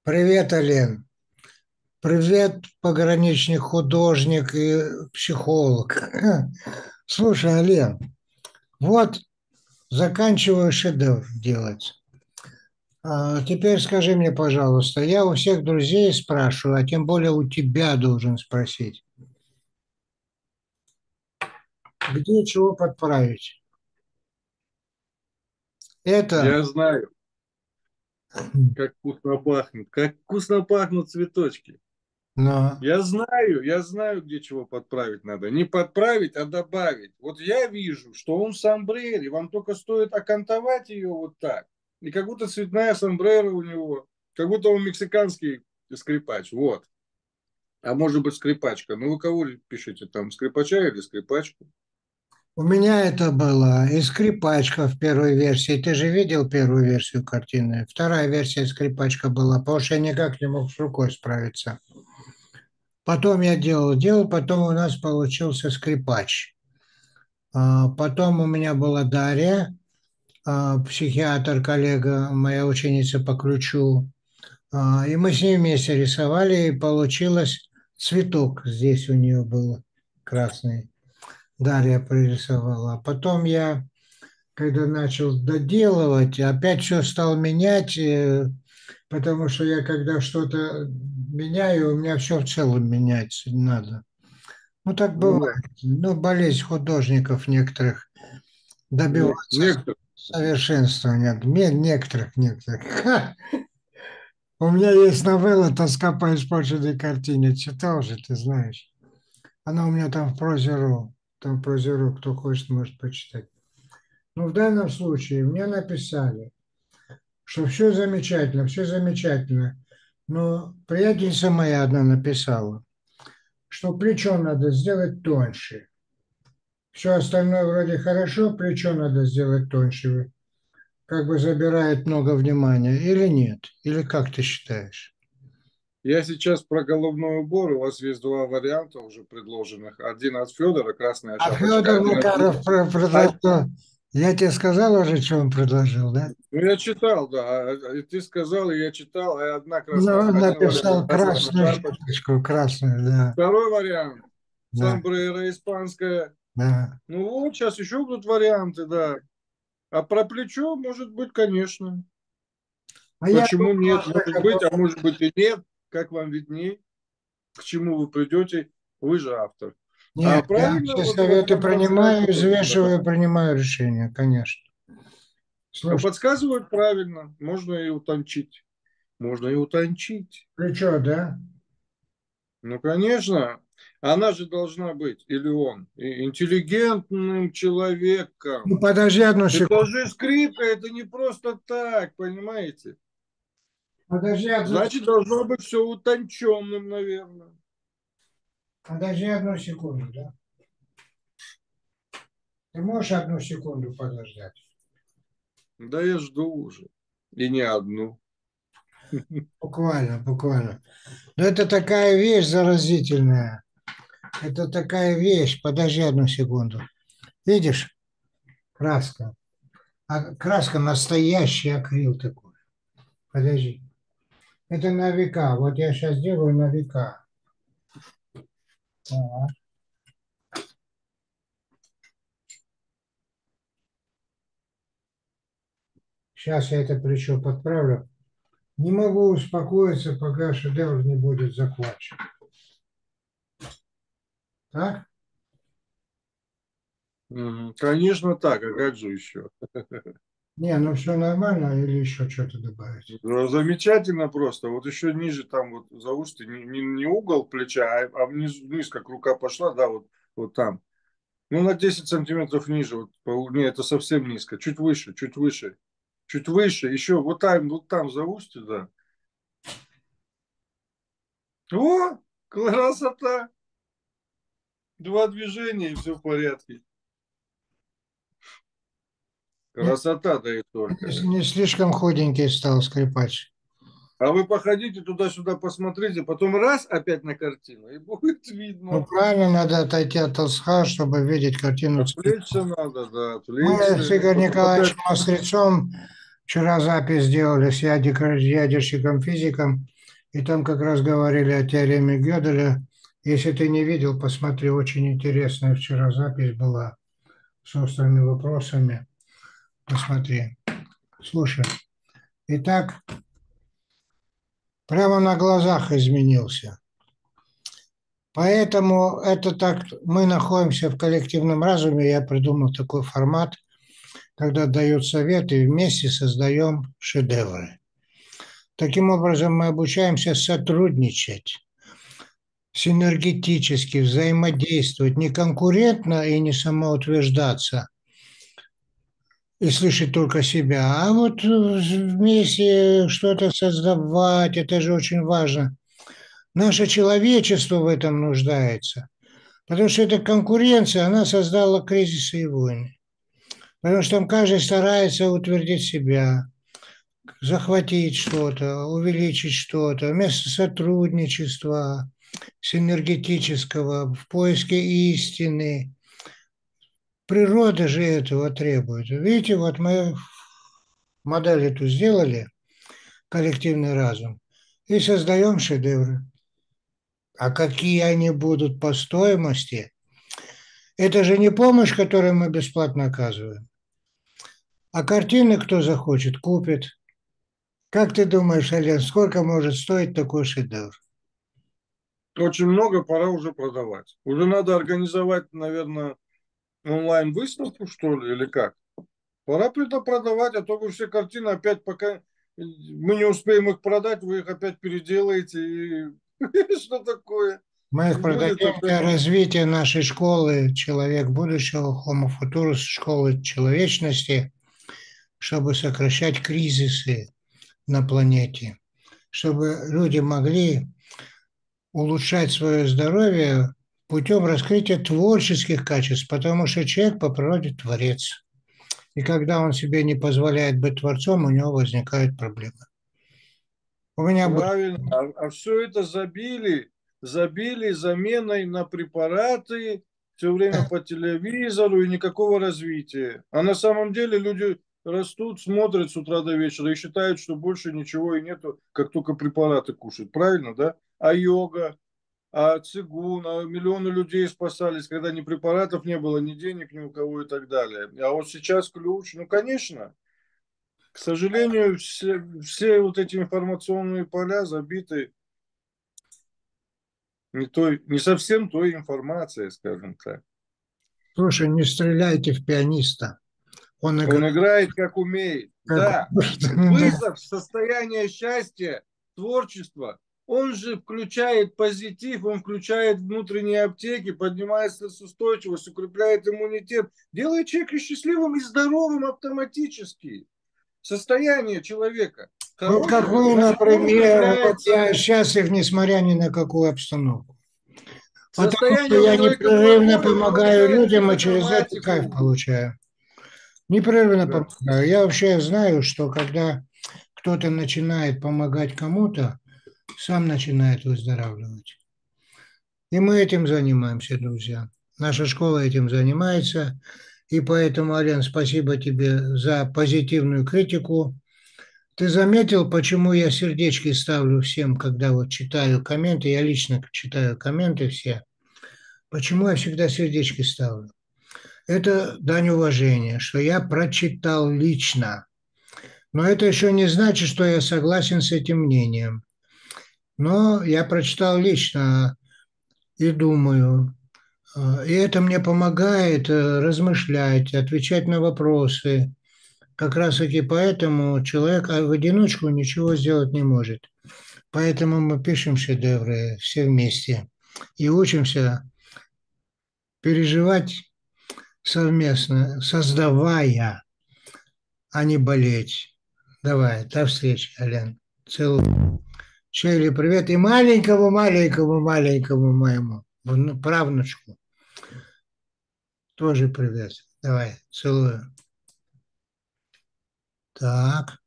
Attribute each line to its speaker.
Speaker 1: Привет, Олен. Привет, пограничник, художник и психолог. Слушай, Олен, вот заканчиваю шедевр делать. Теперь скажи мне, пожалуйста, я у всех друзей спрашиваю, а тем более у тебя должен спросить, где чего подправить? Это,
Speaker 2: Я знаю, как вкусно пахнут цветочки.
Speaker 1: но
Speaker 2: Я знаю, где чего подправить надо. Не подправить, а добавить. Вот я вижу, что он в сомбрере, вам только стоит окантовать ее вот так. И как будто цветная сомбрера у него, как будто он мексиканский скрипач. Вот. А может быть скрипачка. Ну вы кого пишете там, скрипача или скрипачку?
Speaker 1: у меня это было и скрипачка в первой версии. Ты же видел первую версию картины? Вторая версия скрипачка была, потому что я никак не мог с рукой справиться. Потом я делал, потом у нас получился скрипач. Потом у меня была Дарья, психиатр, коллега, моя ученица по ключу. И мы с ней вместе рисовали, и получилось цветок здесь у нее был красный. Дарья прорисовала. А потом я, когда начал доделывать, опять все стал менять, потому что я, когда что-то меняю, у меня все в целом меняется, не надо. Ну, так
Speaker 2: Ну
Speaker 1: бывает.
Speaker 2: да.
Speaker 1: Ну, болезнь художников некоторых добиваться
Speaker 2: Некоторые.
Speaker 1: совершенствования. Некоторых. Ха! У меня есть новелла «Тоска по испорченной картине». Читал же, ты знаешь. Она у меня там в Прозеру. Там в Прозеру, кто хочет, может почитать. Ну, в данном случае мне написали, что все замечательно. Но приятельница моя одна написала, что плечо надо сделать тоньше. Все остальное вроде хорошо, плечо надо сделать тоньше. Как бы забирает много внимания или нет? Или как ты считаешь?
Speaker 2: Я сейчас про головной убор. У вас есть два варианта уже предложенных. Один от Федора, красная
Speaker 1: А
Speaker 2: шапочка.
Speaker 1: Федор
Speaker 2: Один от...
Speaker 1: Макаров предложил, я тебе сказал уже, что он предложил, да?
Speaker 2: Ну, я читал, да. И ты сказал, и я читал. И одна
Speaker 1: Ну,
Speaker 2: красная...
Speaker 1: он
Speaker 2: Один вариант
Speaker 1: написал
Speaker 2: красная
Speaker 1: красную
Speaker 2: шапочка.
Speaker 1: шапочку, красную, да,
Speaker 2: Второй вариант.
Speaker 1: да,
Speaker 2: Сомбреро испанская.
Speaker 1: да.
Speaker 2: Ну вот, сейчас еще будут варианты, да. А про плечо, может быть, конечно.
Speaker 1: А я
Speaker 2: Почему
Speaker 1: думал,
Speaker 2: нет?
Speaker 1: что
Speaker 2: Может
Speaker 1: это
Speaker 2: быть, а может быть и нет. Как вам видней? К чему вы придете? Вы же автор. А
Speaker 1: нет, я
Speaker 2: правильно,
Speaker 1: все
Speaker 2: вот у вас
Speaker 1: советы
Speaker 2: там
Speaker 1: принимаю,
Speaker 2: подсказывают.
Speaker 1: взвешиваю, принимаю решение, конечно.
Speaker 2: А
Speaker 1: Слушай,
Speaker 2: подсказывают правильно. Можно и утончить. Можно и утончить.
Speaker 1: плечо, да?
Speaker 2: Ну, конечно. Она же должна быть, или он, интеллигентным
Speaker 1: Ну,
Speaker 2: человеком.
Speaker 1: подожди одну
Speaker 2: Это
Speaker 1: секунду.
Speaker 2: же скрипка, это не просто так, понимаете?
Speaker 1: Подожди
Speaker 2: Значит, должно быть все утонченным, наверное.
Speaker 1: одну секунду, да? Ты можешь одну секунду подождать?
Speaker 2: Да я жду уже. И не одну.
Speaker 1: Буквально, буквально. Но это такая вещь заразительная. Это такая вещь. Подожди одну секунду. Видишь, краска. А краска настоящий акрил такой. Подожди. Это на века. Вот я сейчас делаю на века. Ага. Сейчас я это плечо подправлю. Не могу успокоиться, пока шедевр не будет закончен. Так?
Speaker 2: Конечно так, а как же еще?
Speaker 1: Не, ну все нормально или еще что-то добавить?
Speaker 2: Ну, замечательно просто. Вот еще ниже там вот за уши, не угол плеча, а вниз, как рука пошла, да, вот там. Ну, на 10 сантиметров ниже. Вот, не, это совсем низко. Чуть выше, чуть выше. Чуть выше. Еще вот там за устье, да. О, красота! Два движения, и все в порядке.
Speaker 1: Не,
Speaker 2: Красота, да и только.
Speaker 1: не слишком худенький стал скрипач.
Speaker 2: А вы походите туда-сюда, посмотрите, потом раз опять на картину, и будет
Speaker 1: Ну,
Speaker 2: видно.
Speaker 1: правильно, надо отойти от толстха, чтобы видеть картину
Speaker 2: Отвлечься
Speaker 1: целиком.
Speaker 2: надо, да,
Speaker 1: Мы с
Speaker 2: отвлечься. И
Speaker 1: Игорем
Speaker 2: потом опять.
Speaker 1: Николаевичем Мастрецом вчера запись сделали с ядерщиком, физиком. И там как раз говорили о теореме Гёделя. Если ты не видел, посмотри, очень интересная вчера запись была с острыми вопросами. Посмотри. Слушай, итак, прямо на глазах изменился. Поэтому это так, мы находимся в коллективном разуме. Я придумал такой формат, когда дают советы, и вместе создаем шедевры. Таким образом, мы обучаемся сотрудничать, синергетически взаимодействовать, не конкурентно и не самоутверждаться и слышать только себя, а вот вместе что-то создавать, это же очень важно. Наше человечество в этом нуждается, потому что эта конкуренция, она создала кризисы и войны. Потому что там каждый старается утвердить себя, захватить что-то, увеличить что-то, вместо сотрудничества, синергетического, в поиске истины. Природа же этого требует. Видите, вот мы модель эту сделали, коллективный разум, и создаем шедевры. А какие они будут по стоимости? Это же не помощь, которую мы бесплатно оказываем. А картины кто захочет, купит. Как ты думаешь, Олег, сколько может стоить такой шедевр?
Speaker 2: Очень много, пора уже продавать. Уже надо организовать, наверное, онлайн-выставку, что ли, или как? Пора продавать, а то вы все картины опять, пока мы не успеем их продать, вы их опять переделаете. И что такое?
Speaker 1: Мы их
Speaker 2: И будет
Speaker 1: продаем
Speaker 2: опять...
Speaker 1: для развития нашей школы «Человек будущего», Homo Futurus, школы человечности, чтобы сокращать кризисы на планете, чтобы люди могли улучшать свое здоровье путем раскрытия творческих качеств, потому что человек по природе творец. И когда он себе не позволяет быть творцом, у него возникают проблемы. У меня будет...
Speaker 2: Правильно. А все это забили заменой на препараты, все время по телевизору и никакого развития. А на самом деле люди растут, смотрят с утра до вечера и считают, что больше ничего и нету, как только препараты кушать. Правильно, да? А йога, а цигун, а миллионы людей спасались, когда ни препаратов не было, ни денег ни у кого и так далее. А вот сейчас ключ, ну, конечно, к сожалению, все вот эти информационные поля забиты не совсем той информацией, скажем так.
Speaker 1: Слушай, не стреляйте в пианиста. Он
Speaker 2: Он
Speaker 1: играет
Speaker 2: играет как умеет.
Speaker 1: как
Speaker 2: Да,
Speaker 1: он. Да.
Speaker 2: вызов состояния счастья, творчества, он же включает позитив, он включает внутренние аптеки, поднимает стрессоустойчивость, укрепляет иммунитет, делает человека счастливым и здоровым автоматически. Состояние человека
Speaker 1: Вот как
Speaker 2: хорошее,
Speaker 1: вы,
Speaker 2: значит, он
Speaker 1: например, вот
Speaker 2: укрепляется.
Speaker 1: я счастлив, несмотря ни на какую обстановку. Потому что
Speaker 2: Состояние у
Speaker 1: я
Speaker 2: человека
Speaker 1: непрерывно
Speaker 2: плохое, он
Speaker 1: помогаю
Speaker 2: убегает в
Speaker 1: людям и через это кайф
Speaker 2: психосоматику.
Speaker 1: получаю. Непрерывно
Speaker 2: Да.
Speaker 1: помогаю. Я вообще знаю, что когда кто-то начинает помогать кому-то, сам начинает выздоравливать. И мы этим занимаемся, друзья. Наша школа этим занимается. И поэтому, Ален, спасибо тебе за позитивную критику. Ты заметил, почему я сердечки ставлю всем, когда вот читаю комменты? Я лично читаю комменты все. Почему я всегда сердечки ставлю? Это дань уважения, что я прочитал лично. Но это еще не значит, что я согласен с этим мнением. Но я прочитал лично и думаю, и это мне помогает размышлять, отвечать на вопросы. Как раз таки поэтому человек в одиночку ничего сделать не может. Поэтому мы пишем шедевры все вместе и учимся переживать совместно, создавая, а не болеть. Давай, до встречи, Ален. Целую. Шейли, привет. И маленькому моему правнучку тоже привет. Давай, целую. Так.